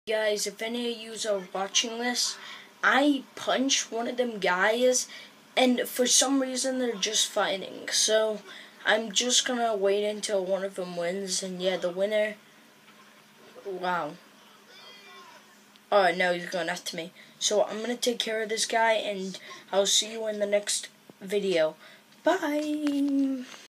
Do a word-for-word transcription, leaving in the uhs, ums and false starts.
Guys, if any of you are watching this, I punched one of them guys, and for some reason they're just fighting. So I'm just gonna wait until one of them wins, and yeah, the winner. Wow. Oh no, he's going after me. So I'm gonna take care of this guy, and I'll see you in the next video. Bye.